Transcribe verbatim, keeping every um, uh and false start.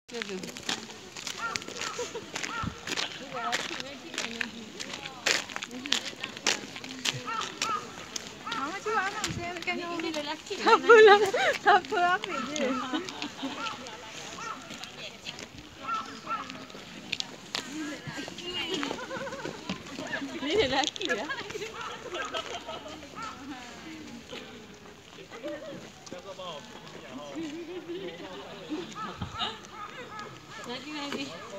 Jaga. Mama cuba anak saya ambilkan Ini, ini lelaki. tak apalah. Tak apa, ambil je. Ini lelaki ya. Lagi lagi.